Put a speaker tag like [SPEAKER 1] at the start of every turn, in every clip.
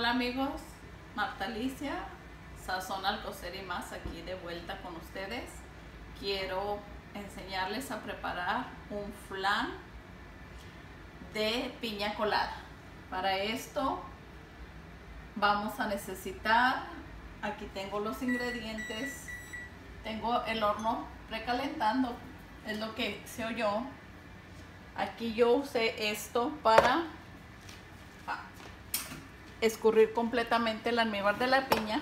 [SPEAKER 1] Hola amigos, Marta Alicia, Sazón al Cocer y Más, aquí de vuelta con ustedes. Quiero enseñarles a preparar un flan de piña colada. Para esto vamos a necesitar, aquí tengo los ingredientes, tengo el horno precalentando, es lo que se oyó. Aquí yo usé esto para escurrir completamente el almíbar de la piña.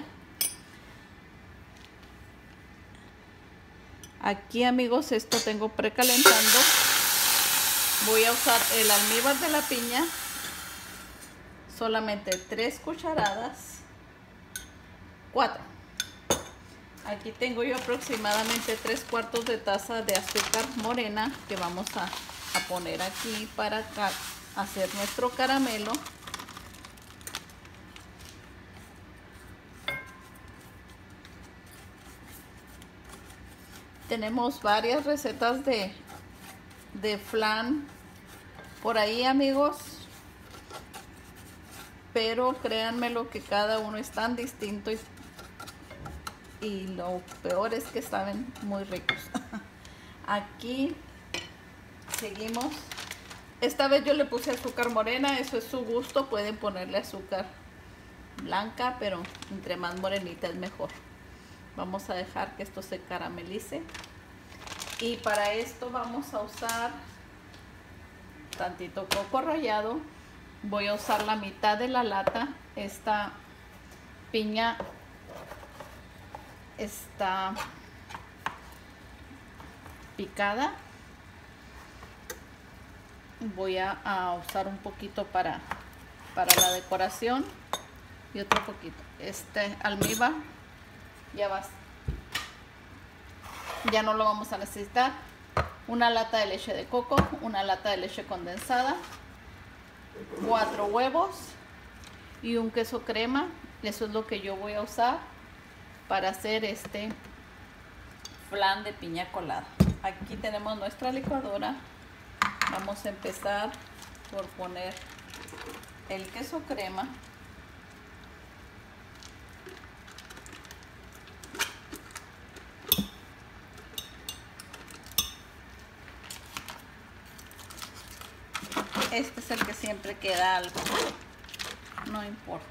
[SPEAKER 1] Aquí amigos, esto tengo precalentando. Voy a usar el almíbar de la piña, solamente 3 cucharadas, 4. Aquí tengo yo aproximadamente 3/4 de taza de azúcar morena que vamos a poner aquí para hacer nuestro caramelo. Tenemos varias recetas de flan por ahí amigos, pero créanme lo que cada uno es tan distinto y lo peor es que saben muy ricos. Aquí seguimos. Esta vez yo le puse azúcar morena, eso es su gusto, pueden ponerle azúcar blanca, pero entre más morenita es mejor. Vamos a dejar que esto se caramelice y para esto vamos a usar tantito coco rallado. Voy a usar la mitad de la lata. Esta piña está picada. Voy a usar un poquito para la decoración y otro poquito. Este almíbar ya no lo vamos a necesitar. Una lata de leche de coco, una lata de leche condensada, 4 huevos y un queso crema. Eso es lo que yo voy a usar para hacer este flan de piña colada. Aquí tenemos nuestra licuadora. Vamos a empezar por poner el queso crema. Este es el que siempre queda algo, no importa.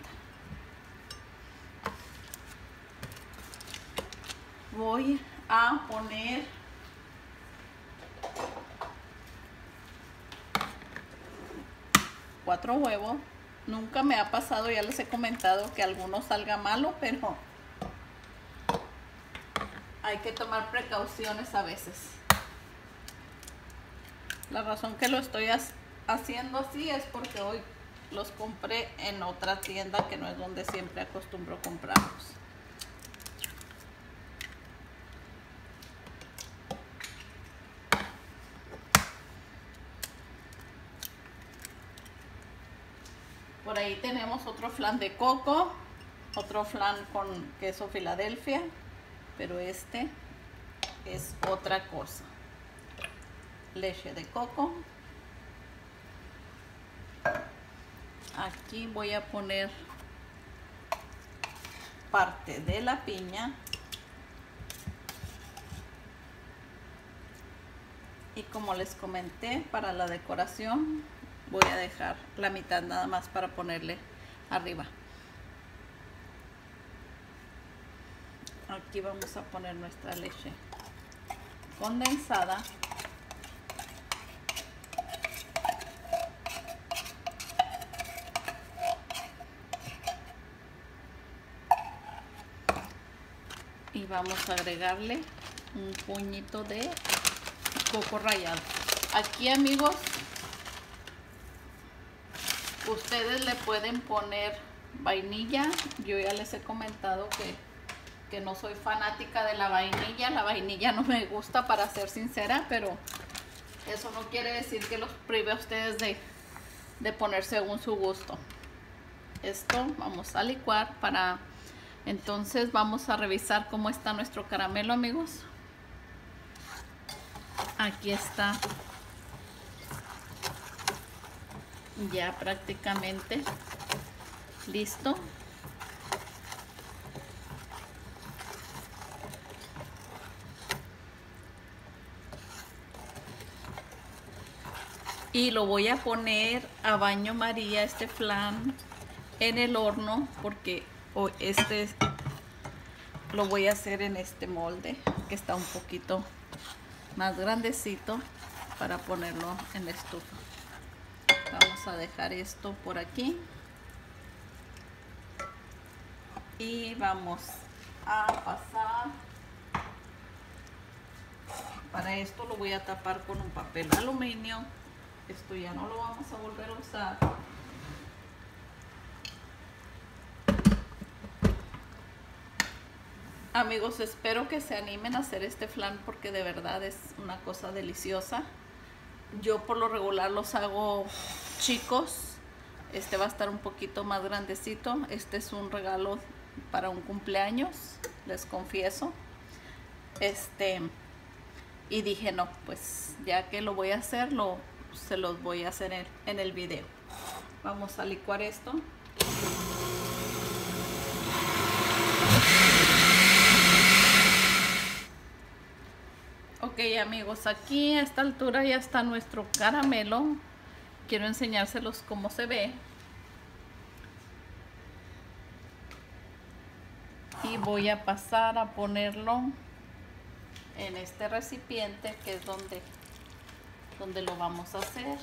[SPEAKER 1] Voy a poner cuatro huevos. Nunca me ha pasado, ya les he comentado, que alguno salga malo, pero hay que tomar precauciones a veces. La razón que lo estoy haciendo así es porque hoy los compré en otra tienda que no es donde siempre acostumbro comprarlos. Por ahí tenemos otro flan de coco, otro flan con queso Filadelfia, pero este es otra cosa. Leche de coco. Aquí voy a poner parte de la piña y como les comenté, para la decoración voy a dejar la mitad nada más para ponerle arriba. Aquí vamos a poner nuestra leche condensada. Y vamos a agregarle un puñito de coco rallado. Aquí amigos, ustedes le pueden poner vainilla. Yo ya les he comentado que no soy fanática de la vainilla. La vainilla no me gusta, para ser sincera, pero eso no quiere decir que los prive a ustedes de poner según su gusto. Esto vamos a licuar para... Entonces vamos a revisar cómo está nuestro caramelo amigos. Aquí está ya prácticamente Listo. Y lo voy a poner a baño María, este flan, en el horno, porque lo voy a hacer en este molde que está un poquito más grandecito para ponerlo en la estufa. Vamos a dejar esto por aquí y vamos a pasar. Para esto lo voy a tapar con un papel aluminio. Esto ya no lo vamos a volver a usar. Amigos, espero que se animen a hacer este flan porque de verdad es una cosa deliciosa. Yo por lo regular los hago chicos. Este va a estar un poquito más grandecito. Este es un regalo para un cumpleaños, les confieso. Y dije, no, pues ya que lo voy a hacer, se los voy a hacer en el video. Vamos a licuar esto. Ok, amigos, aquí a esta altura ya está nuestro caramelo. Quiero enseñárselos cómo se ve. Y voy a pasar a ponerlo en este recipiente que es donde lo vamos a hacer.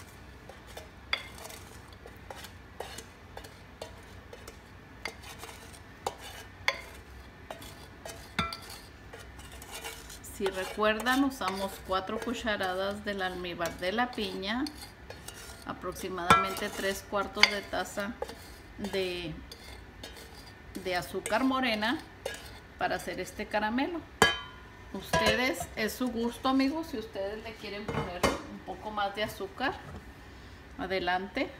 [SPEAKER 1] Si recuerdan, usamos 4 cucharadas del almíbar de la piña, aproximadamente 3/4 de taza de azúcar morena para hacer este caramelo. Ustedes, es su gusto, amigos, si ustedes le quieren poner un poco más de azúcar, adelante.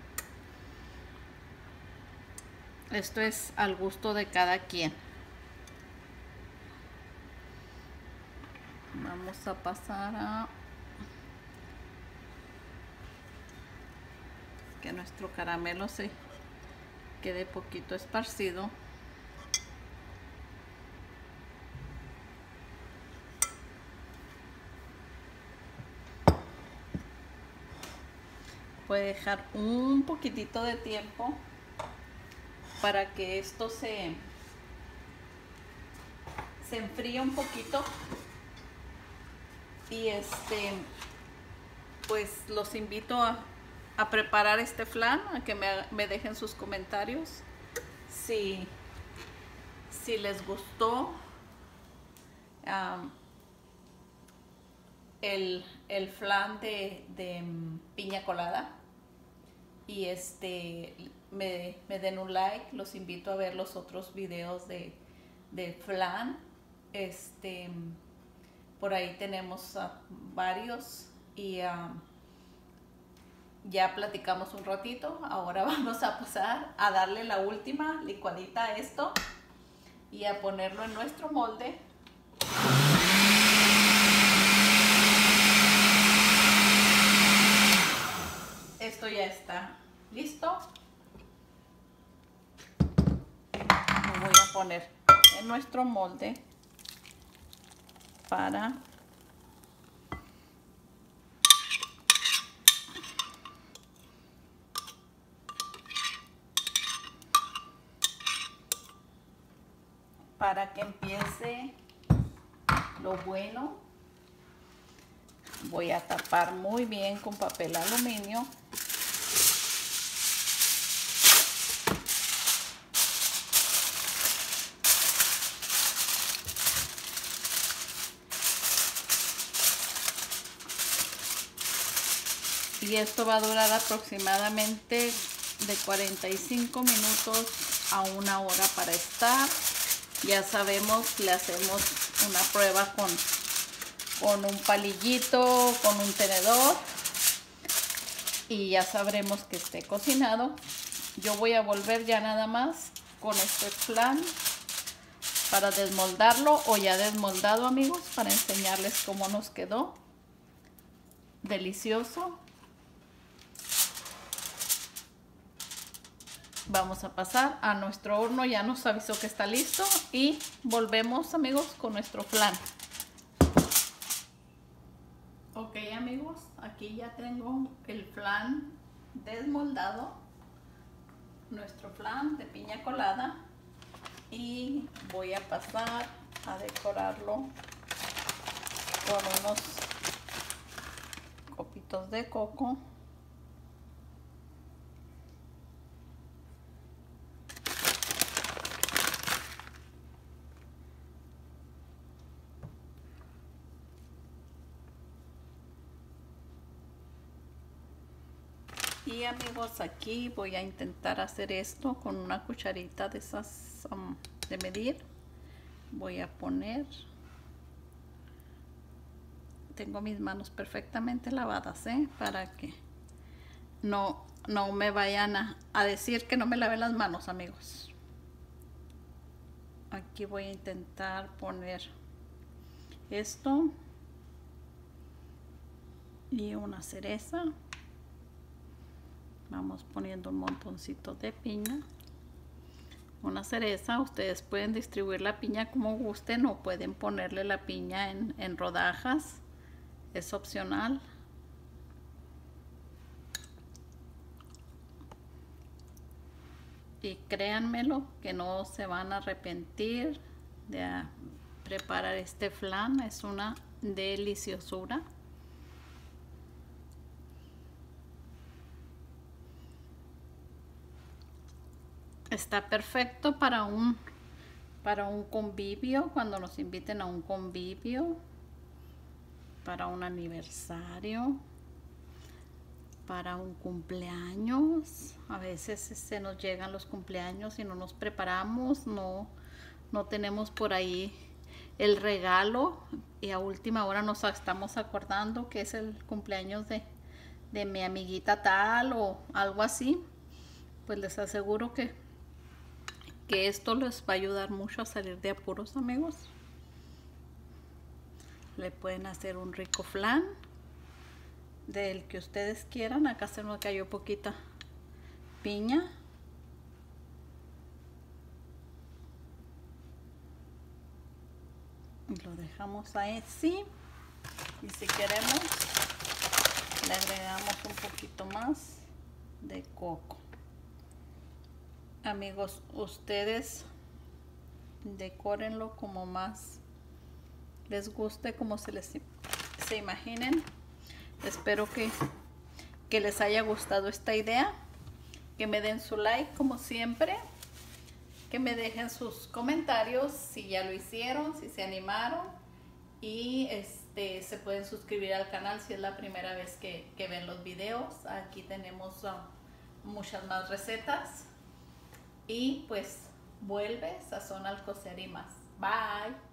[SPEAKER 1] Esto es al gusto de cada quien. Vamos a pasar a que nuestro caramelo se quede poquito esparcido. Puede dejar un poquitito de tiempo para que esto se enfríe un poquito. Y pues los invito a preparar este flan, a que me dejen sus comentarios si les gustó el flan de piña colada, y me den un like. Los invito a ver los otros videos de flan. Por ahí tenemos varios, y ya platicamos un ratito. Ahora vamos a pasar a darle la última licuadita a esto y a ponerlo en nuestro molde. Esto ya está listo. Lo voy a poner en nuestro molde para que empiece lo bueno. Voy a tapar muy bien con papel aluminio. Y esto va a durar aproximadamente de 45 minutos a 1 hora para estar. Ya sabemos, le hacemos una prueba con un palillito, con un tenedor, y ya sabremos que esté cocinado. Yo voy a volver ya nada más con este flan para desmoldarlo, o ya desmoldado, amigos, para enseñarles cómo nos quedó. Delicioso. vamos a pasar a nuestro horno. Ya nos avisó que está listo y volvemos, amigos, con nuestro flan. Ok, amigos, aquí ya tengo el flan desmoldado, nuestro flan de piña colada, y voy a pasar a decorarlo con unos copitos de coco. Y amigos, aquí voy a intentar hacer esto con una cucharita de esas de medir. Voy a poner, tengo mis manos perfectamente lavadas, para que no me vayan a decir que no me lavé las manos, amigos. Aquí voy a intentar poner esto y una cereza. Vamos poniendo un montoncito de piña, una cereza. Ustedes pueden distribuir la piña como gusten o pueden ponerle la piña en rodajas, es opcional. Y créanmelo que no se van a arrepentir de preparar este flan, es una deliciosura. Está perfecto para un convivio, cuando nos inviten a un convivio, para un aniversario, para un cumpleaños. A veces se nos llegan los cumpleaños y no nos preparamos, no tenemos por ahí el regalo y a última hora nos estamos acordando que es el cumpleaños de mi amiguita tal o algo así. Pues les aseguro que esto les va a ayudar mucho a salir de apuros, amigos. Le pueden hacer un rico flan del que ustedes quieran. Acá se nos cayó poquita piña. Y lo dejamos ahí, sí. Y si queremos, le agregamos un poquito más de coco. Amigos, ustedes decórenlo como más les guste, como se imaginen. Espero que les haya gustado esta idea, que me den su like como siempre, que me dejen sus comentarios si ya lo hicieron, si se animaron, y se pueden suscribir al canal si es la primera vez que ven los videos. Aquí tenemos muchas más recetas. Y pues vuelve Sazón Alcocer y más. Bye.